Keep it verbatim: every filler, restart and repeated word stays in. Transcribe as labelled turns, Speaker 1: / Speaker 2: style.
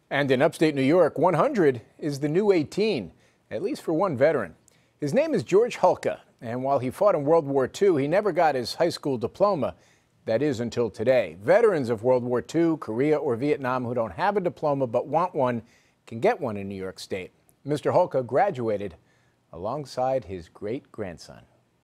Speaker 1: And in upstate New York, one hundred is the new eighteen, at least for one veteran. His name is George Hulka, and while he fought in World War Two, he never got his high school diploma. That is until today. Veterans of World War Two, Korea, or Vietnam who don't have a diploma but want one can get one in New York State. Mister Hulka graduated alongside his great-grandson.